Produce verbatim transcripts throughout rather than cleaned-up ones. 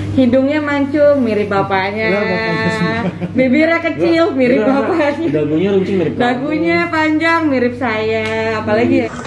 Hidungnya mancung mirip bapaknya. Bibirnya kecil mirip bapaknya. Dagunya runcing mirip kamu. Dagunya panjang mirip saya. Apalagi ya?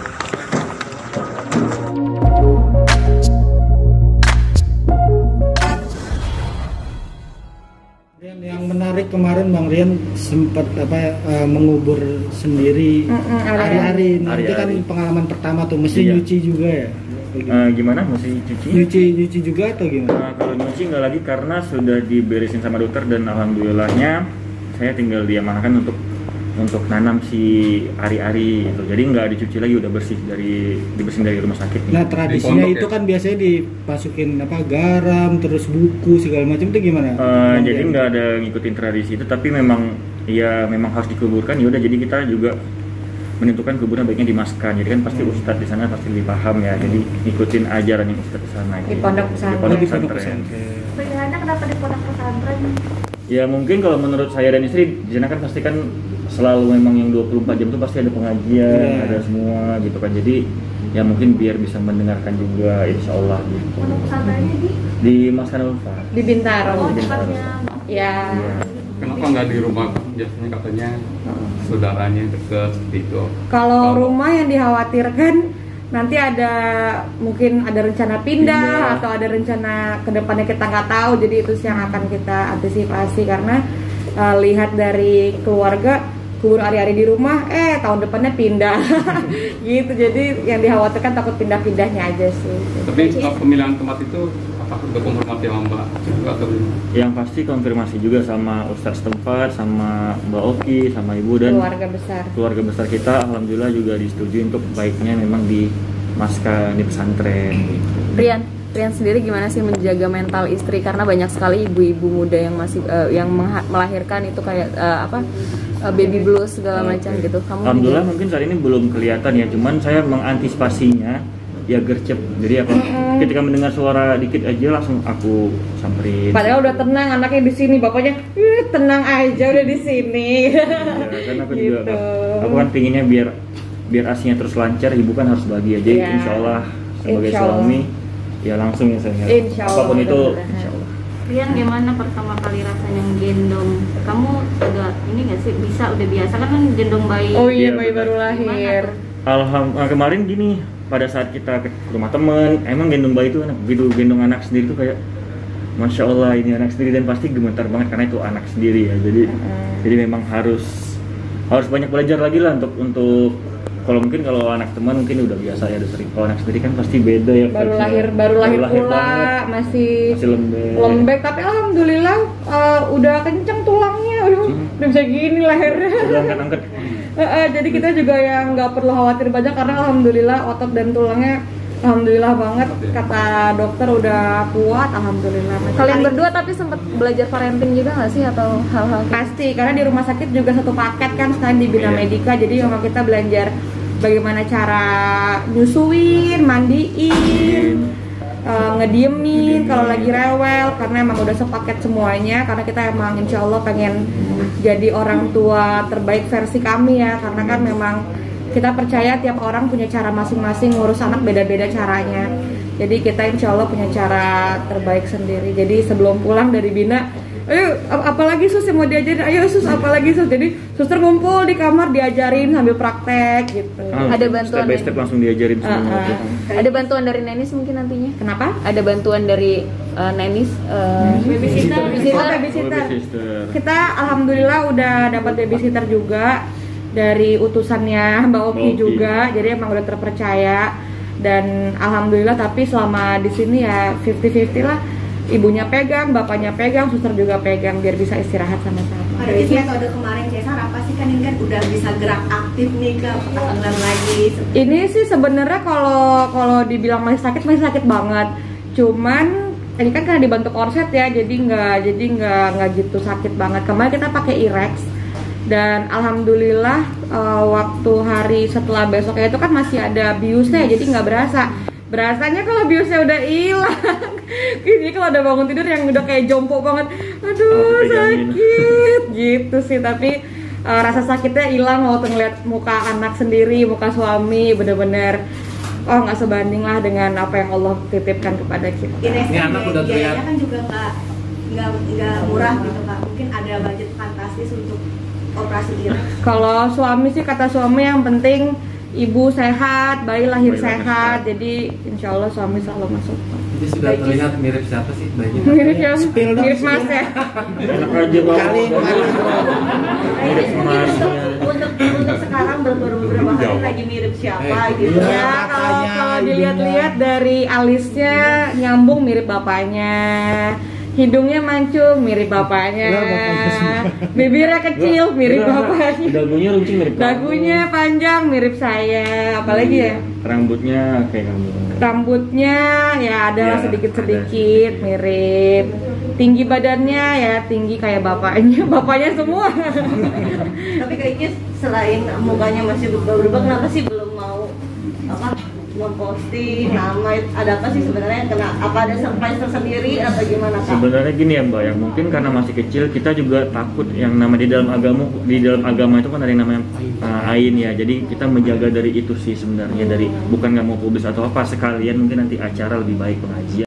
Yang menarik kemarin Bang Rian sempat apa uh, mengubur sendiri hari-hari. Mm -mm, Nanti kan pengalaman pertama tuh mesti iya. nyuci juga ya. Uh, gimana mesti cuci? Nyuci nyuci juga atau gimana? Uh, kalau nyuci nggak lagi karena sudah diberesin sama dokter dan alhamdulillahnya saya tinggal diamanahkan untuk untuk nanam si ari-ari gitu. Jadi nggak dicuci lagi, udah bersih dari dibersihin dari rumah sakit nih. Nah tradisinya itu ya? Kan biasanya dimasukin apa garam terus buku segala macam itu gimana? Uh, jadi nggak ada ngikutin tradisi itu, tapi memang ya memang harus dikuburkan. Ya udah jadi kita juga menentukan kuburan baiknya dimaskan. Jadi kan pasti ustadz di sana pasti lebih paham ya. Jadi ngikutin ajaran yang ustadz di sana. Di pondok pesantren. Di pondok pesantren. Pilihannya kenapa di pondok pesantren? Ya mungkin kalau menurut saya dan istri di sana kan pasti kan selalu memang yang dua puluh empat jam itu pasti ada pengajian, yeah. ada semua gitu kan. Jadi ya mungkin biar bisa mendengarkan juga insya Allah gitu. Pondok pesantrennya di? Di Maskan Ulfa. Di Bintaro. Oh, tempatnya. Ya. ya. Kenapa nggak di rumah? Biasanya katanya saudaranya deket gitu. Kalau rumah yang dikhawatirkan nanti ada mungkin ada rencana pindah, pindah. atau ada rencana kedepannya kita nggak tahu. Jadi itu yang akan kita antisipasi karena uh, lihat dari keluarga kubur ari-ari di rumah, eh tahun depannya pindah, gitu. Jadi yang dikhawatirkan takut pindah-pindahnya aja sih. Tapi pemilihan tempat itu apakah udah konfirmasi sama Mbak? Yang pasti konfirmasi juga sama Ustadz setempat, sama Mbak Oki, sama Ibu dan keluarga besar. Keluarga besar kita, alhamdulillah juga disetujui untuk baiknya memang di Maskan di pesantren. Gitu. Rian, Rian sendiri gimana sih menjaga mental istri karena banyak sekali ibu-ibu muda yang masih uh, yang melahirkan itu kayak uh, apa? baby blues segala macam okay. gitu. Kamu alhamdulillah juga? Mungkin saat ini belum kelihatan ya, cuman saya mengantisipasinya ya gercep. Jadi apa? Mm-hmm. Ketika mendengar suara dikit aja langsung aku samperin. Padahal udah tenang anaknya di sini, bapaknya ih tenang aja udah di sini. Ya, kan aku gitu. juga aku kan pinginnya biar biar asinya terus lancar, ibu kan harus bahagia. Jadi yeah. insya Allah sebagai insya Allah. suami ya langsung ya saya. Insya Allah, apapun itu insya Allah. Rian, gimana pertama kali rasanya gendong? Kamu udah ini nggak sih bisa udah biasa kan kan gendong bayi? Oh iya, bayi baru lahir. Alhamdulillah kemarin gini, pada saat kita ke rumah temen, emang gendong bayi itu enak. Begitu gendong anak sendiri tuh kayak masya Allah ini anak sendiri, dan pasti gemetar banget karena itu anak sendiri ya. Jadi hmm. jadi memang harus harus banyak belajar lagi lah untuk untuk kalau mungkin kalau anak teman mungkin udah biasa ya, udah sering. Kalau anak sendiri kan pasti beda ya. Baru lahir, baru lahir, baru lahir pula banget. masih, masih lembek. lembek. Tapi alhamdulillah uh, udah kenceng tulangnya, udah, hmm. udah bisa gini lahirnya. Udah angkat-angkat. uh, uh, jadi kita juga yang nggak perlu khawatir banyak karena alhamdulillah otot dan tulangnya alhamdulillah banget, kata dokter udah kuat, alhamdulillah. Kalian berdua tapi sempat belajar parenting juga nggak sih atau hal-hal? Pasti, karena di rumah sakit juga satu paket kan selain di Bina Medika, jadi memang kita belajar bagaimana cara nyusuin, mandiin, uh, ngediemin kalau lagi rewel, karena emang udah sepaket semuanya. Karena kita emang insya Allah pengen jadi orang tua terbaik versi kami ya, karena kan memang kita percaya tiap orang punya cara masing-masing ngurus anak, beda-beda caranya. Jadi kita insya Allah punya cara terbaik sendiri. Jadi sebelum pulang dari Bina, ayo apalagi sus yang mau diajarin, ayo sus apalagi sus. Jadi suster ngumpul di kamar diajarin sambil praktek gitu. Ah, ada bantuan step by step langsung diajarin semua. Uh, uh. Ada bantuan dari nenis mungkin nantinya? Kenapa? Ada bantuan dari uh, nenis uh, babysitter. Babysitter. Oh, babysitter. Kita alhamdulillah udah dapat babysitter juga dari utusannya Mbak Oki juga, jadi emang udah terpercaya dan alhamdulillah. Tapi selama di sini ya fifty fifty lah, ibunya pegang, bapaknya pegang, suster juga pegang biar bisa istirahat sama-sama. Ada metode kemarin Cesar apa sih, kan ini kan udah bisa gerak aktif nih ke petangan lagi. Ini sih sebenarnya kalau kalau dibilang masih sakit masih sakit banget, cuman ini kan karena dibantu korset ya, jadi nggak jadi nggak nggak gitu sakit banget. Kemarin kita pakai I-Rex. Dan alhamdulillah uh, waktu hari setelah besoknya itu kan masih ada biusnya, jadi nggak berasa. Berasanya kalau biusnya udah hilang. Jadi kalau udah bangun tidur yang udah kayak jompo banget, aduh oh, sakit gitu sih. Tapi uh, rasa sakitnya hilang waktu ngeliat muka anak sendiri, muka suami, bener-bener oh nggak sebanding lah dengan apa yang Allah titipkan kepada kita. Ini anak udah terlihat. biayanya kan juga nggak nggak nggak murah gitu Kak. Mungkin ada budget fantastis untuk operasi iris. Kalau suami sih kata suami yang penting ibu sehat, bayi lahir Bayi lahir sehat, sehat. jadi insya Allah suami selalu masuk. Jadi sudah terlihat mirip siapa sih bayinya? Mirip yang Spill dong, mirip mas ya. Enak aja Bang. Kali Mirip emasnya. Untuk untuk sekarang beberapa beberapa hari lagi mirip siapa Eh, gitu. iya. Ya kalau Matanya, kalau hidungnya. dilihat-lihat dari alisnya nyambung mirip bapaknya, hidungnya mancung mirip bapaknya, Ya, bapaknya semua. bibirnya kecil mirip Enggak, bapaknya, Dagunya runcing mirip kamu. dagunya panjang mirip saya, apalagi ya Rambutnya kayak kamu. rambutnya ya adalah Ya, sedikit-sedikit ada sedikit. mirip, tinggi badannya ya tinggi kayak bapaknya, bapaknya semua. Tapi kayaknya selain mukanya masih berubah-ubah, kenapa sih belum mau apa memposting nama? Ada apa sih sebenarnya? Kena apa ada surprise tersendiri atau gimana Kak? Sebenarnya gini ya Mbak, yang mungkin karena masih kecil kita juga takut yang nama di dalam agama di dalam agama itu kan ada yang namanya uh, ain ya. Jadi kita menjaga dari itu sih sebenarnya, dari bukan nggak mau publis atau apa, sekalian mungkin nanti acara lebih baik pengajian.